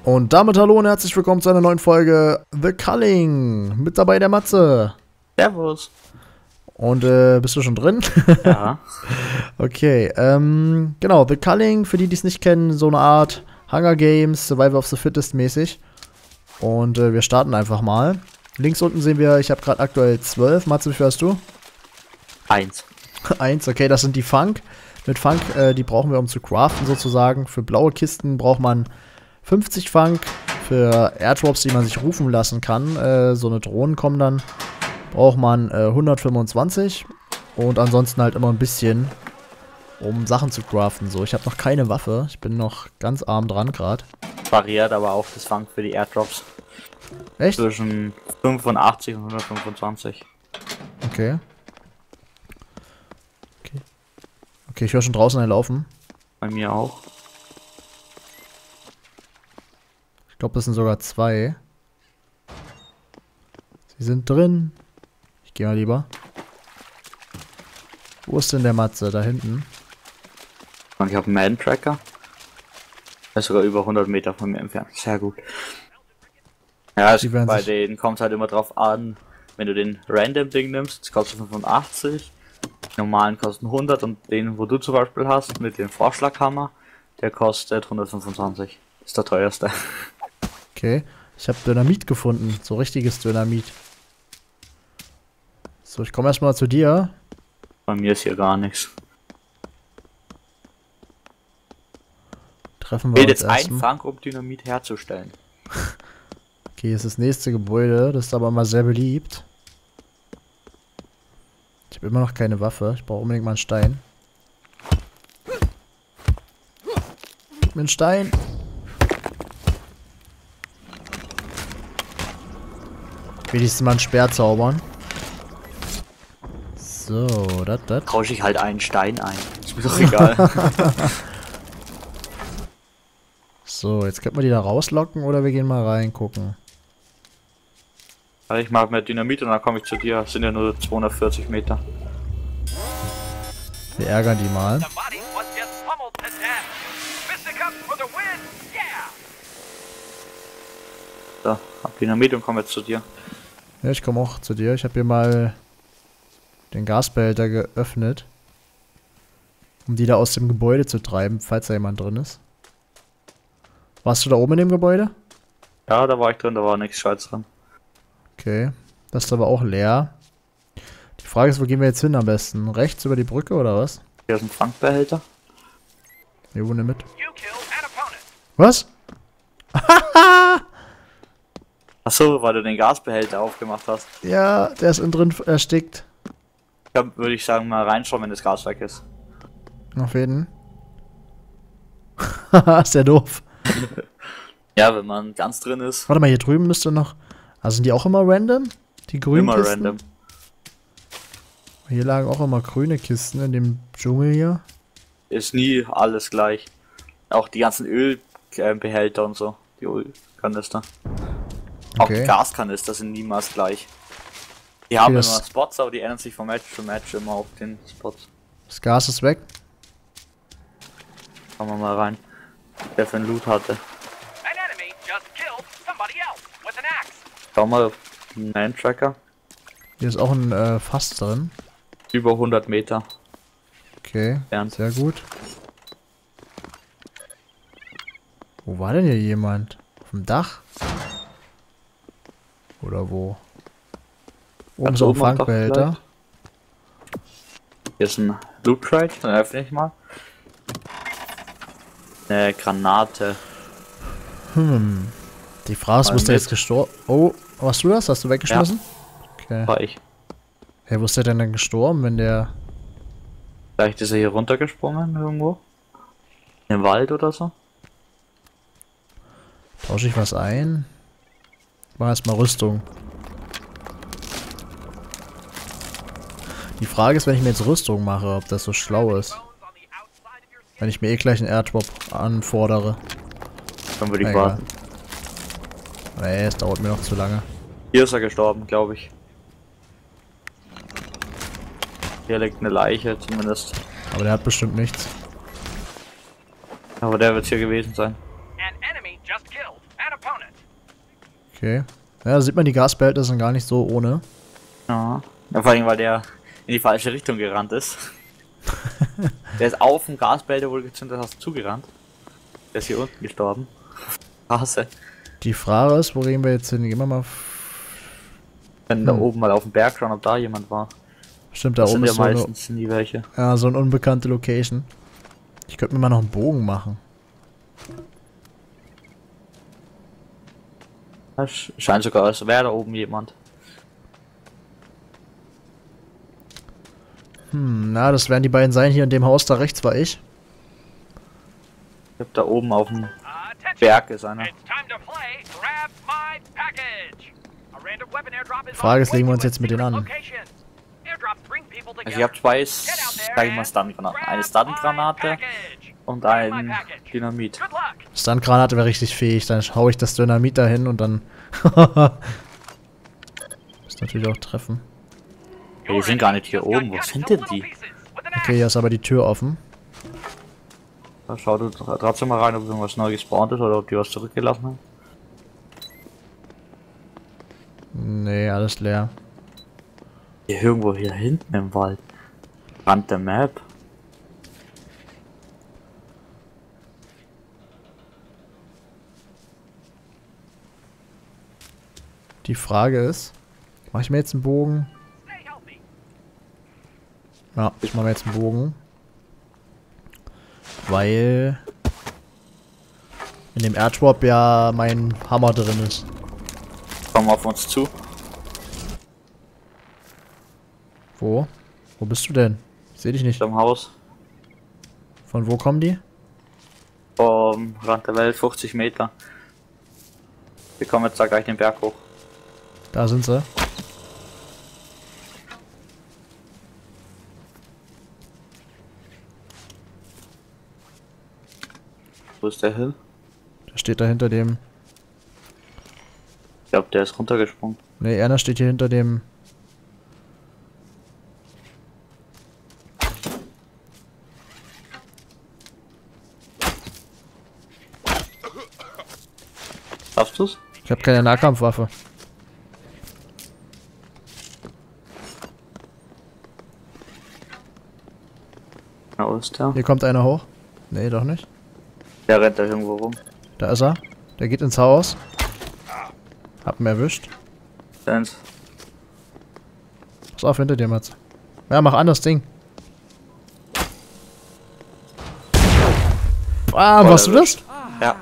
Und damit hallo und herzlich willkommen zu einer neuen Folge The Culling. Mit dabei der Matze. Servus. Und bist du schon drin? Ja. Okay, genau, The Culling, für die, die es nicht kennen, so eine Art Hunger Games, Survival of the Fittest mäßig. Und wir starten einfach mal. Links unten sehen wir, ich habe gerade aktuell 12. Matze, wie viel hast du? 1. 1, okay, das sind die Funk. Mit Funk, die brauchen wir, um zu craften sozusagen. Für blaue Kisten braucht man 50 Funk. Für Airdrops, die man sich rufen lassen kann, so eine Drohnen kommen dann, braucht man 125. Und ansonsten halt immer ein bisschen, um Sachen zu craften. So, ich habe noch keine Waffe. Ich bin noch ganz arm dran gerade. Variiert aber auch das Funk für die Airdrops. Echt? Zwischen 85 und 125. Okay. Okay, ich höre schon draußen einen laufen. Bei mir auch. Ich glaube, das sind sogar 2. Sie sind drin. Ich gehe mal lieber. Wo ist denn der Matze? Da hinten. Und ich habe einen Man-Tracker. Der ist sogar über 100 Meter von mir entfernt. Sehr gut. Ja, bei denen kommt es halt immer drauf an, wenn du den Random-Ding nimmst, das kostet 85. Die normalen kosten 100 und den, wo du zum Beispiel hast, mit dem Vorschlaghammer, der kostet 125. Ist der teuerste. Okay, ich habe Dynamit gefunden. So richtiges Dynamit. So, ich komme erstmal zu dir. Bei mir ist hier gar nichts. Treffen wir Fehlt uns jetzt ein erstmal. Funk, um Dynamit herzustellen. Okay, hier ist das nächste Gebäude. Das ist aber mal sehr beliebt. Ich habe immer noch keine Waffe. Ich brauche unbedingt mal einen Stein. Gib mir einen Stein. Wenigstens mal einen Speer zaubern. So, das. Tausche ich halt einen Stein ein. Ist mir doch egal. So, jetzt könnten wir die da rauslocken oder wir gehen mal reingucken. Also ich mache mehr Dynamit und dann komme ich zu dir. Das sind ja nur 240 Meter. Wir ärgern die mal. So, hab Dynamit und komme jetzt zu dir. Ja, ich komme auch zu dir. Ich habe hier mal den Gasbehälter geöffnet. Um die da aus dem Gebäude zu treiben, falls da jemand drin ist. Warst du da oben in dem Gebäude? Ja, da war ich drin, da war nichts Scheiß drin. Okay. Das ist aber auch leer. Die Frage ist, wo gehen wir jetzt hin am besten? Rechts über die Brücke oder was? Hier ist ein Funkbehälter. Jo, nimm mit. Was? Achso, weil du den Gasbehälter aufgemacht hast. Ja, der ist innen drin erstickt. Da würde ich sagen, mal reinschauen, wenn das Gas weg ist. Auf jeden. Haha, ist der doof. Ja, wenn man ganz drin ist. Warte mal, hier drüben müsste noch... Also sind die auch immer random? Die grünen Immer Kisten? random. Hier lagen auch immer grüne Kisten in dem Dschungel hier. Ist nie alles gleich. Auch die ganzen Ölbehälter und so. Die Ölkanister. Auch die Okay. Gaskanister sind niemals gleich. Die haben das- immer Spots, aber die ändern sich von Match zu Match immer auf den Spots. Das Gas ist weg. Schauen wir mal rein. Der für einen Loot hatte. Schau mal, Man-Tracker. Hier ist auch ein Fass drin. Über 100 Meter. Okay, Bernd. sehr gut. Wo war denn hier jemand? Auf dem Dach? Oder wo? Oben Ganz so ein oben am Dach Funkbehälter. Hier ist ein Loot Crate, dann öffne ich mal. Eine Granate. Die Frage ist, wo ist der mit. jetzt gestorben? Oh, warst du das? Hast du weggeschmissen? Okay. War ich. Hey, wo ist der denn dann gestorben, wenn der... Vielleicht ist er hier runtergesprungen irgendwo. Im Wald oder so. Tausche ich was ein? Ich mach erstmal Rüstung. Die Frage ist, wenn ich mir jetzt Rüstung mache, ob das so schlau ist. Wenn ich mir eh gleich einen Airdrop anfordere. Dann würde ich Egal. warten. Nee, es dauert mir noch zu lange. Hier ist er gestorben, glaube ich. Hier liegt eine Leiche zumindest. Aber der hat bestimmt nichts. Aber der wird hier gewesen sein. An enemy just killed. Okay. Ja, da sieht man, die Gasbehälter sind gar nicht so ohne. Ja. Ja, vor allem, weil der in die falsche Richtung gerannt ist. Der ist auf dem Gasbehälter, wo du gezündet hast, zugerannt. Der ist hier unten gestorben. Straße. Die Frage ist, wo gehen wir jetzt hin? Gehen wir mal. Wenn da oben mal auf dem Berg schauen, ob da jemand war. Stimmt, da das oben sind ist ja so meistens nie welche. Ja, so eine unbekannte Location. Ich könnte mir mal noch einen Bogen machen. Das scheint sogar, als wäre da oben jemand. Na, das werden die beiden sein. Hier in dem Haus da rechts war ich. Ich hab da oben auf dem Berg ist einer. Frage ist, legen wir uns jetzt mit denen an. Also ich habe zwei, sag ich mal, Stun-Granaten. Eine Stun-Granate und ein Dynamit. Stun-Granate wäre richtig fähig. Dann hau ich das Dynamit dahin und dann... Muss natürlich auch treffen. Die sind gar nicht hier oben. Wo sind denn die? Okay, hier ist aber die Tür offen. Da schau du trotzdem mal rein, ob irgendwas neu gespawnt ist oder ob die was zurückgelassen haben. Nee, alles leer. Hier irgendwo hier hinten im Wald. Rand der Map. Die Frage ist, mache ich mir jetzt einen Bogen? Ja, ich mache mir jetzt einen Bogen. Weil in dem Airdrop ja mein Hammer drin ist. Komm auf uns zu. Wo? Wo bist du denn? Ich seh dich nicht. Am Haus. Von wo kommen die? Vom Rand der Welt, 50 Meter. Wir kommen jetzt da gleich den Berg hoch. Da sind sie. Wo ist der Hill? Der steht da hinter dem... Ich glaube, der ist runtergesprungen. Ne, einer steht hier hinter dem... Schaffst du's? Ich habe keine Nahkampfwaffe. Na, wo ist der? Hier kommt einer hoch. Nee, doch nicht. Der rennt da irgendwo rum. Da ist er. Der geht ins Haus. Hab ihn erwischt. Dance. Pass auf, hinter dir, Mats. Ja, mach an das Ding. Ah, machst du das? Ja.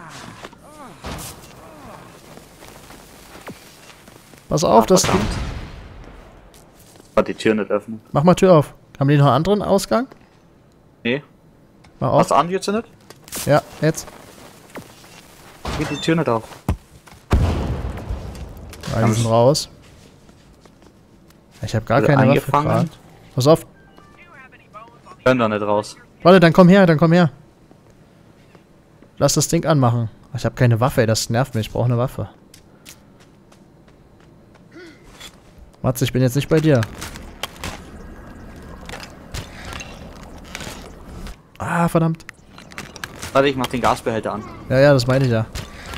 Pass auf, das... verdammt. Hat die Tür nicht öffnen. Mach mal Tür auf. Haben die noch einen anderen Ausgang? Nee. Mach auf. Hast du angezündet? Ja, jetzt. Geht die Tür nicht auf. Ja, die sind raus. Ich habe gar Also keine Waffe eingefangen? gerade. Pass auf. Können da nicht raus. Warte, dann komm her, dann komm her. Lass das Ding anmachen. Ich habe keine Waffe, ey, das nervt mich. Ich brauche eine Waffe. Matze, ich bin jetzt nicht bei dir. Ah, verdammt. Warte, ich mach den Gasbehälter an. Ja, ja, das meine ich ja.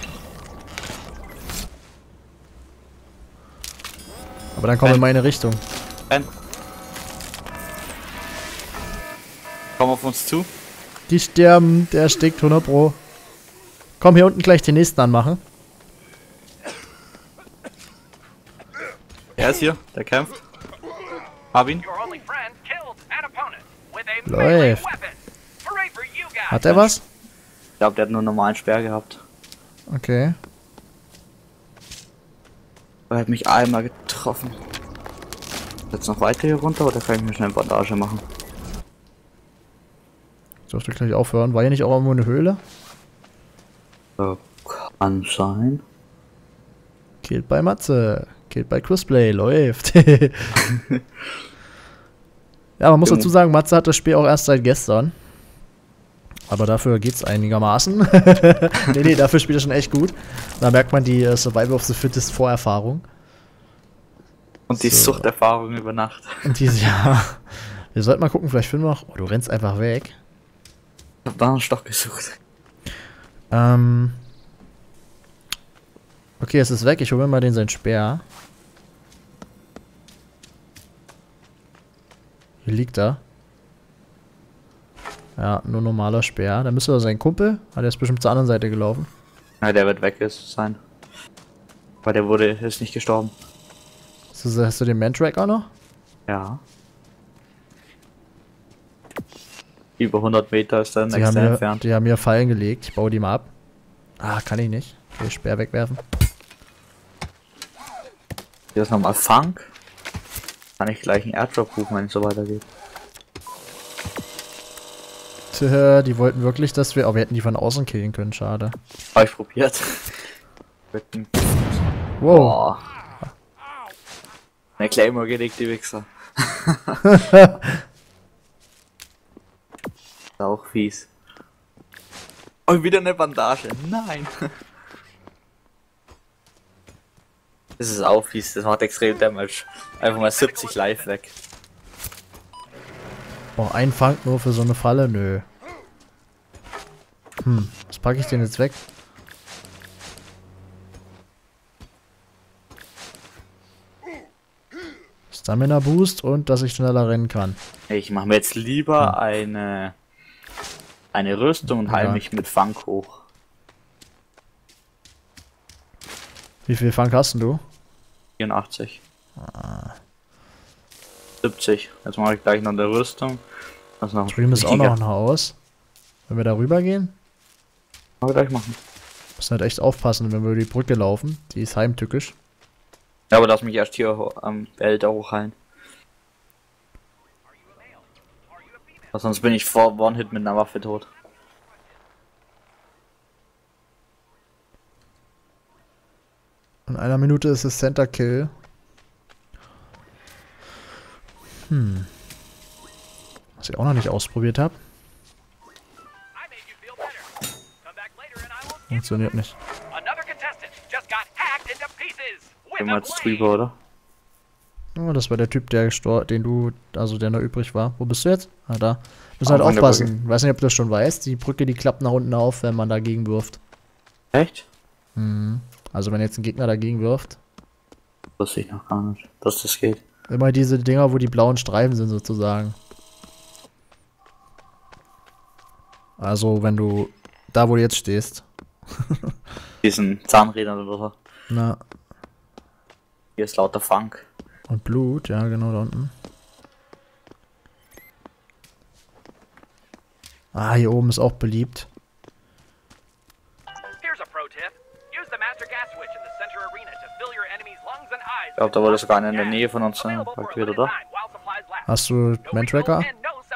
Aber dann komm in meine Richtung. Renn. Komm auf uns zu. Die sterben, der erstickt 100 Pro. Komm, hier unten gleich den nächsten anmachen. Er ist hier, der kämpft. Hab ihn. Läuft. Hat er was? Ich glaube, der hat nur einen normalen Speer gehabt. Okay. Er hat mich einmal getroffen. Jetzt noch weiter hier runter oder kann ich mir schnell eine Bandage machen? Ich durfte gleich aufhören. War hier nicht auch irgendwo eine Höhle? Kann sein. Killt bei Matze. Killt bei Crossplay. Läuft. Ja, man muss dazu sagen, Matze hat das Spiel auch erst seit gestern. Aber dafür geht's einigermaßen. nee, dafür spielt er schon echt gut. Da merkt man die Survival of the Fittest Vorerfahrung. Und die So. Suchterfahrung über Nacht. Und diese, ja. Wir sollten mal gucken, vielleicht finden wir noch... Oh, du rennst einfach weg. Ich hab da einen Stock gesucht. Okay, es ist weg. Ich hole mir mal den sein Speer. Hier liegt er. Ja, nur normaler Speer. Dann müsste er sein Kumpel. Der ist bestimmt zur anderen Seite gelaufen. Ja, der wird weg sein. Weil der ist nicht gestorben. Hast du den Man-Tracker noch? Ja. Über 100 Meter ist der nächste entfernt. Die haben hier Fallen gelegt. Ich baue die mal ab. Ah, kann ich nicht. Okay, Speer wegwerfen. Hier ist nochmal Funk. Kann ich gleich einen Airdrop rufen, wenn es so weitergeht. Tja, die wollten wirklich, dass wir... Oh, wir hätten die von außen killen können, schade. Hab ich probiert. Wow. Boah. Eine Claymore gelegt, die Wichser. Auch fies. Und wieder eine Bandage. Nein. Das ist auch fies, das macht extrem Damage. Einfach mal 70 live weg. Oh, ein Fang nur für so eine Falle? Nö. Was packe ich denn jetzt weg? Stamina Boost und dass ich schneller rennen kann. Ich mache mir jetzt lieber eine Rüstung und heile mich mit Funk hoch. Wie viel Funk hast du? 84. 70. Jetzt mache ich gleich noch eine Rüstung. Drüben ist auch noch ein Haus. Wenn wir da rüber gehen? Können wir gleich machen. Müssen halt echt aufpassen, wenn wir über die Brücke laufen. Die ist heimtückisch. Ja, aber lass mich erst hier am Behälter hochheilen. Sonst bin ich vor One-Hit mit einer Waffe tot. In einer Minute ist es Center Kill. Was ich auch noch nicht ausprobiert habe. Funktioniert nicht. Gehen wir jetzt drüber, oder? Oh, das war der Typ, der noch übrig war. Wo bist du jetzt? Ah, da. Müssen halt aufpassen. Ich weiß nicht, ob du das schon weißt. Die Brücke, die klappt nach unten auf, wenn man dagegen wirft. Echt? Also wenn jetzt ein Gegner dagegen wirft. Wusste ich noch gar nicht, dass das geht. Immer diese Dinger, wo die blauen Streifen sind sozusagen. Also wenn du da, wo du jetzt stehst. Diesen Zahnrädern oder so. Na. Hier ist lauter Funk. Und Blut, ja genau da unten. Ah, hier oben ist auch beliebt. Ich glaube, da wurde sogar einer in der Nähe von uns aktiviert, oder? Hast du Man-Tracker?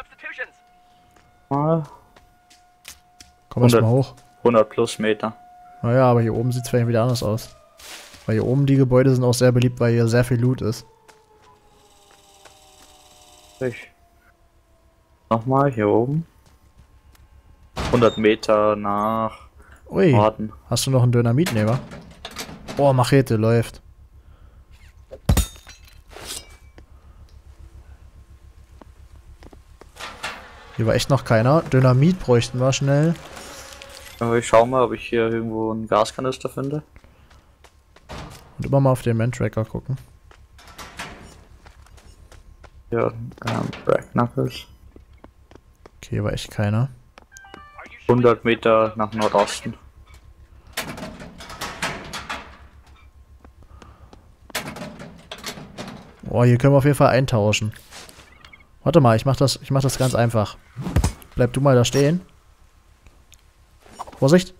Mal. Komm erst mal hoch. 100 plus Meter. Naja, aber hier oben sieht es vielleicht wieder anders aus. Weil hier oben die Gebäude sind auch sehr beliebt, weil hier sehr viel Loot ist. Nochmal hier oben. 100 Meter nach Norden. Hast du noch einen Dynamitnehmer? Oh, Machete läuft. Hier war echt noch keiner. Dynamit bräuchten wir schnell. Ich schau mal, ob ich hier irgendwo einen Gaskanister finde. Und immer mal auf den Man-Tracker gucken. Ja, Brack Knuckles. Okay, war echt keiner. 100 Meter nach Nordosten. Oh, hier können wir auf jeden Fall eintauschen. Warte mal, ich mach das ganz einfach. Bleib du mal da stehen. Vorsicht!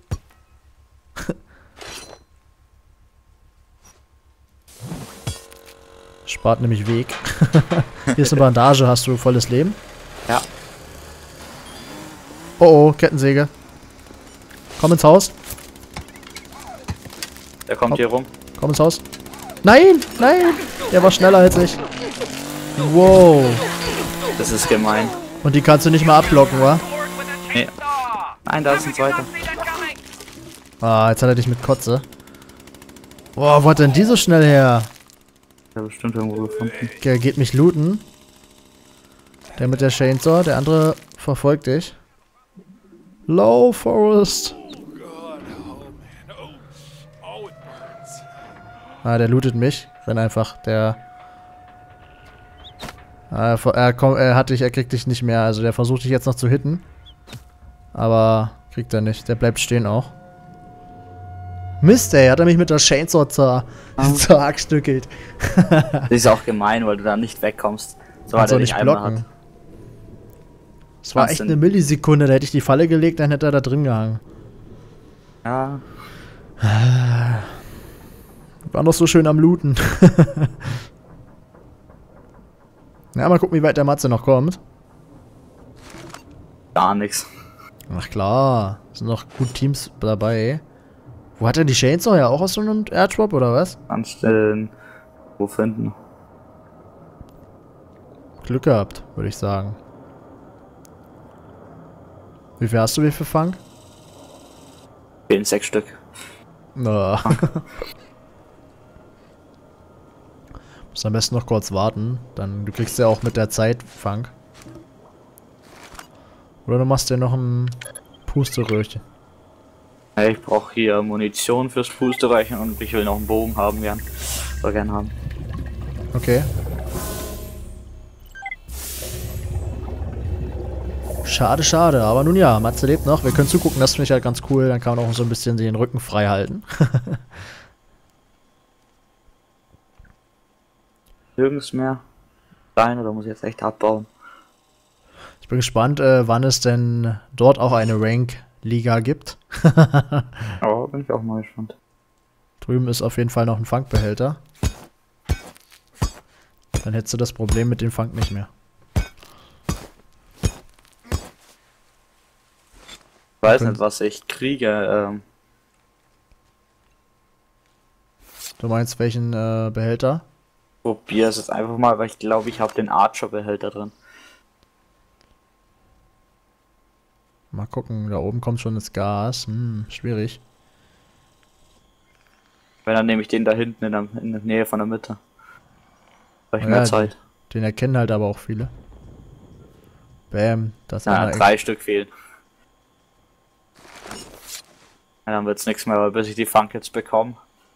Spart nämlich Weg. Hier ist eine Bandage, hast du volles Leben? Ja. Oh oh, Kettensäge. Komm ins Haus. Der kommt hier rum. Komm ins Haus. Nein, nein! Der war schneller als ich. Wow. Das ist gemein. Und die kannst du nicht mal abblocken, wa? Nee. Nein, da ist ein zweiter. Ah, jetzt hat er dich mit Kotze. Boah, wo hat denn die so schnell her? Der hat bestimmt irgendwo gefunden. Der geht mich looten. Der mit der Chainsaw, der andere verfolgt dich. Low Forest. Ah, der lootet mich. Renn einfach. Der... er kriegt dich nicht mehr. Also der versucht dich jetzt noch zu hitten. Aber kriegt er nicht. Der bleibt stehen auch. Mist, ey, hat er mich mit der Chainsaw zerhackstückelt. Das ist auch gemein, weil du da nicht wegkommst. So hat er nicht blocken. Es war echt eine Millisekunde, da hätte ich die Falle gelegt, dann hätte er da drin gehangen. Ja. War noch so schön am Looten. Ja, mal gucken, wie weit der Matze noch kommt. Gar nichts. Ach klar, sind noch gut Teams dabei. Wo hat er die Chainsaw ja auch aus so einem Airdrop oder was? Anstellen. Wo finden? Glück gehabt, würde ich sagen. Wie viel hast du, wie viel Fang? 6 Stück. Na. Muss am besten noch kurz warten. Dann, du kriegst ja auch mit der Zeit Fang. Oder du machst dir noch ein Pusteröhrchen. Ich brauche hier Munition fürs Pusteröhrchen und ich will noch einen Bogen haben gern. Oder gern haben. Okay. Schade, schade. Aber nun ja, Matze lebt noch. Wir können zugucken, das finde ich halt ganz cool. Dann kann man auch so ein bisschen den Rücken frei halten. Nirgends mehr rein oder muss ich jetzt echt abbauen? Ich bin gespannt, wann es denn dort auch eine Rank-Liga gibt. Aber bin ich auch mal gespannt. Drüben ist auf jeden Fall noch ein Fangbehälter. Dann hättest du das Problem mit dem Fang nicht mehr. Ich weiß nicht, was ich kriege. Du meinst welchen Behälter? Probier es jetzt einfach mal, weil ich glaube, ich habe den Archer-Behälter drin. Mal gucken, da oben kommt schon das Gas. Schwierig. Wenn, dann nehme ich den da hinten in der Nähe von der Mitte. Habe ich mehr Zeit. Den erkennen halt aber auch viele. Bam, das ist ja, 3 Stück fehlen. Ja, dann wird's nichts mehr, bis ich die Funk jetzt bekomme.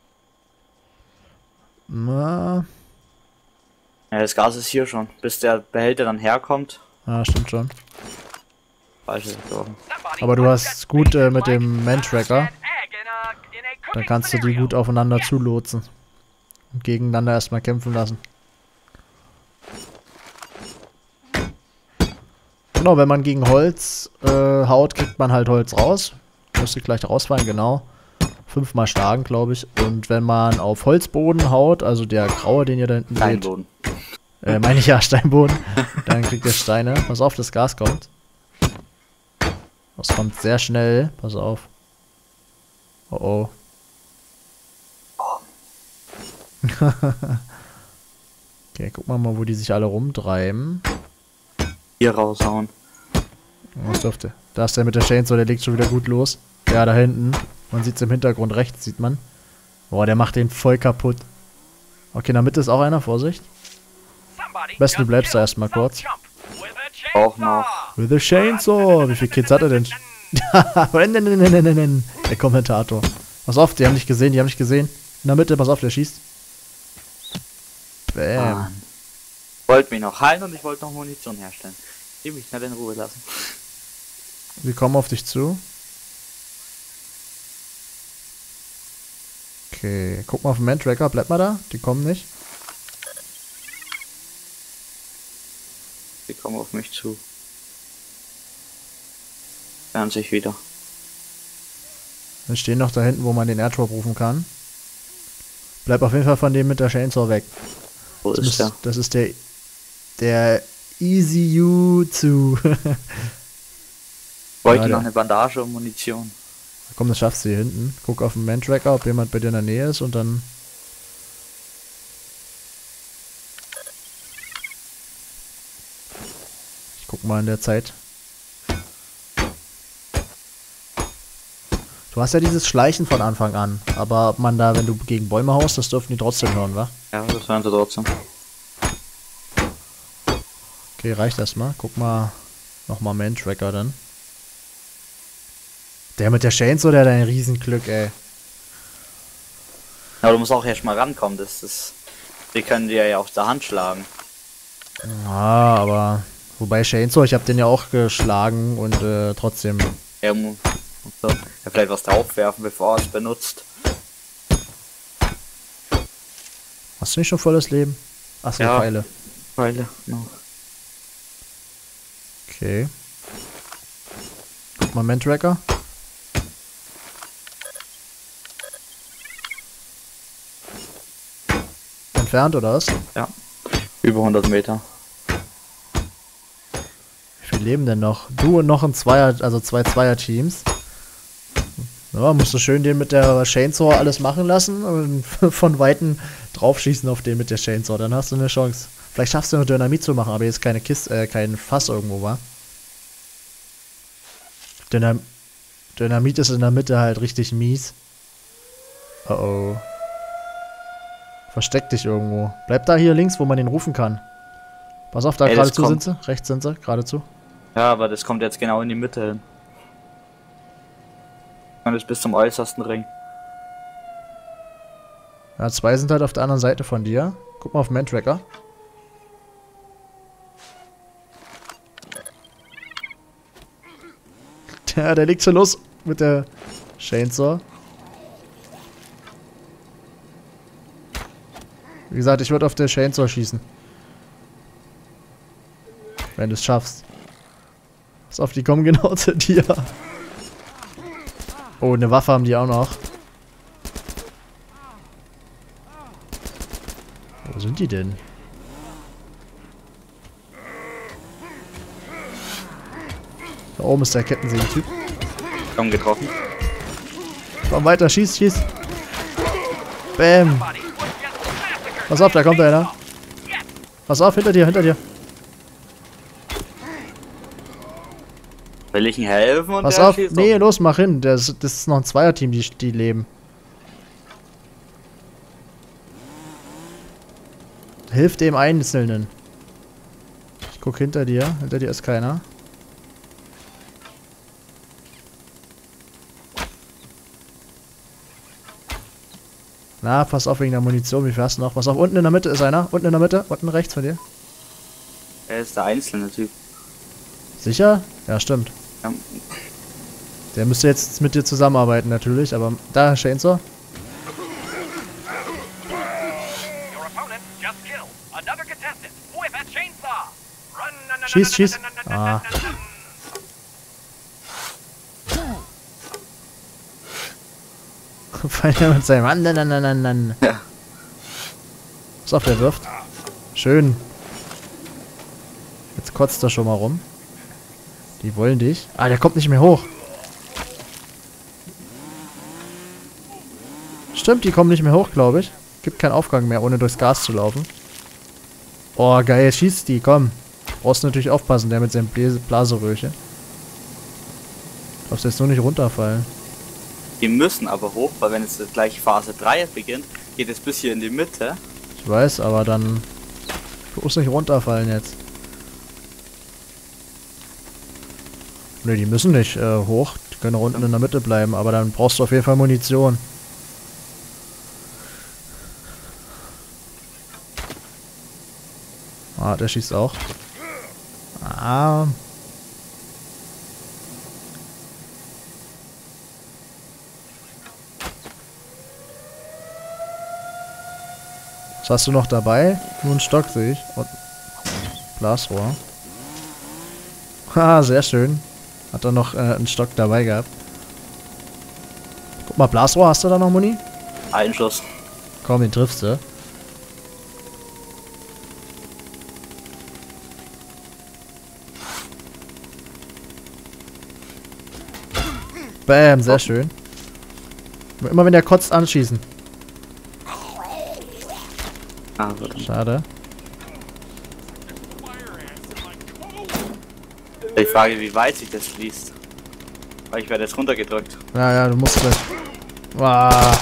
Na. Ja, das Gas ist hier schon. Bis der Behälter dann herkommt. Ah, stimmt schon. Falsche Aber du hast gut mit dem Man-Tracker. Dann kannst du die gut aufeinander zulotsen. Und gegeneinander erstmal kämpfen lassen. Genau, wenn man gegen Holz haut, kriegt man halt Holz raus. Müsste gleich rausfallen, genau. 5-mal schlagen, glaube ich. Und wenn man auf Holzboden haut, also der graue, den ihr da hinten seht. Steinboden. Meine ich ja, Steinboden. Dann kriegt ihr Steine. Pass auf, das Gas kommt. Das kommt sehr schnell. Pass auf. Oh oh. Okay, guck mal, wo die sich alle rumtreiben. Hier raushauen. Was dürfte? Da ist der mit der Chainsaw, der legt schon wieder gut los. Ja, da hinten. Man sieht es im Hintergrund rechts, sieht man. Boah, der macht den voll kaputt. Okay, in der Mitte ist auch einer, Vorsicht. Am besten du bleibst da erstmal kurz. Auch noch. With a Chainsaw. Wie viele Kids hat er denn? Der Kommentator. Pass auf, die haben dich gesehen, In der Mitte, pass auf, der schießt. Bam. Mann. Ich wollte mich noch heilen und ich wollte noch Munition herstellen. Die mich nicht in Ruhe lassen. Wir kommen auf dich zu. Okay, guck mal auf den Man-Tracker, bleib mal da. Die kommen nicht. Die kommen auf mich zu. Werden sich wieder. Wir stehen noch da hinten, wo man den Airdrop rufen kann. Bleib auf jeden Fall von dem mit der Chainsaw weg. Wo ist der? Das ist der Easy You zu. Wollte noch eine Bandage und Munition. Komm, das schaffst du hier hinten. Guck auf den Man-Tracker, ob jemand bei dir in der Nähe ist und dann. Ich guck mal in der Zeit. Du hast ja dieses Schleichen von Anfang an, aber ob man da, wenn du gegen Bäume haust, das dürfen die trotzdem hören, wa? Ja, das hören sie trotzdem. Okay, reicht erstmal. Guck mal nochmal Man-Tracker dann. Der mit der Chainsaw, der hat ein Riesenglück, ey. Aber du musst auch erst mal rankommen, die können dir ja aus der Hand schlagen. Ja, aber wobei Chainsaw, ich habe den ja auch geschlagen und trotzdem. Ja, so. Ja, vielleicht was draufwerfen, bevor er es benutzt. Hast du nicht schon volles Leben? Achso, ja, Pfeile. Pfeile, no. Okay. Guck mal, Man-Tracker. Entfernt oder was? Ja. Über 100 Meter. Wie viel leben denn noch? Du und noch ein Zweier, also zwei Zweier-Teams. Ja, musst du schön den mit der Chainsaw alles machen lassen und von Weitem draufschießen auf den mit der Chainsaw, dann hast du eine Chance. Vielleicht schaffst du noch Dynamit zu machen, aber jetzt keine Kiste, kein Fass irgendwo war. Dynamit ist in der Mitte halt richtig mies. Oh oh. Versteck dich irgendwo. Bleib da hier links, wo man den rufen kann. Pass auf, da geradezu sind sie. Rechts sind sie, geradezu. Ja, aber das kommt jetzt genau in die Mitte hin. Und ist bis zum äußersten Ring. Ja, zwei sind halt auf der anderen Seite von dir. Guck mal auf Man-Tracker. Ja, der legt schon los mit der Chainsaw. Wie gesagt, ich würde auf der Chainsaw schießen. Wenn du es schaffst. Pass auf, die kommen genau zu dir. Oh, eine Waffe haben die auch noch. Wo sind die denn? Da oben ist der Kettensägen-Typ. Komm, getroffen. Komm weiter, schieß, schieß. Bam. Pass auf, da kommt einer. Pass auf, hinter dir, hinter dir. Will ich ihm helfen? Und pass auf, nee, los, mach hin. Das ist noch ein Zweierteam, die leben. Hilf dem Einzelnen. Ich guck hinter dir. Hinter dir ist keiner. Na, pass auf wegen der Munition. Wie viel hast du noch? Pass auf, unten in der Mitte ist einer. Unten in der Mitte. Unten rechts von dir. Er ist der einzelne Typ. Sicher? Ja, stimmt. Ja. Der müsste jetzt mit dir zusammenarbeiten natürlich, aber da, Chainsaw. Schieß, schieß. Ah. Feiner mit seinem Mann. Ja. Pass auf, der wirft. Schön. Jetzt kotzt er schon mal rum. Die wollen dich. Ah, der kommt nicht mehr hoch. Stimmt, die kommen nicht mehr hoch, glaube ich. Gibt keinen Aufgang mehr, ohne durchs Gas zu laufen. Oh, geil, schießt die, komm. Brauchst natürlich aufpassen, der mit seinem Blaseröhrchen. Darfst jetzt nur nicht runterfallen. Die müssen aber hoch, weil wenn jetzt gleich Phase 3 beginnt, geht es bis hier in die Mitte. Ich weiß, aber dann... Du musst nicht runterfallen jetzt. Ne, die müssen nicht hoch. Die können unten in der Mitte bleiben, aber dann brauchst du auf jeden Fall Munition. Ah, der schießt auch. Ah. Was hast du noch dabei? Nur einen Stock sehe ich. Und Blasrohr. Haha, sehr schön. Hat er noch einen Stock dabei gehabt. Guck mal, Blasrohr, hast du da noch Muni? Ein Schuss. Komm, den triffst du. Bam, sehr schön. Immer wenn der kotzt, anschießen. Ah, schade. Ich frage, wie weit sich das fließt. Weil ich werde jetzt runtergedrückt. Ja, ja, du musst gleich. Wow.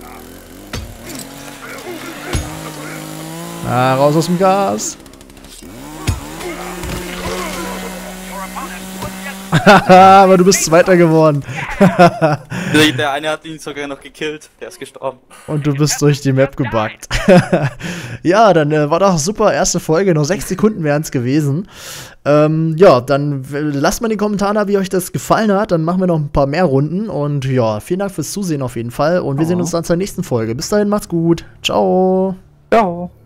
Ah, raus aus dem Gas. Aber du bist Zweiter geworden. Der eine hat ihn sogar noch gekillt, der ist gestorben. Und du bist durch die Map gebuggt. Ja, dann war doch super, erste Folge, noch 6 Sekunden wären es gewesen. Ja, dann lasst mal in den Kommentaren da, wie euch das gefallen hat. Dann machen wir noch ein paar mehr Runden. Und ja, vielen Dank fürs Zusehen auf jeden Fall. Und wir sehen uns dann zur nächsten Folge. Bis dahin, macht's gut. Ciao. Ciao.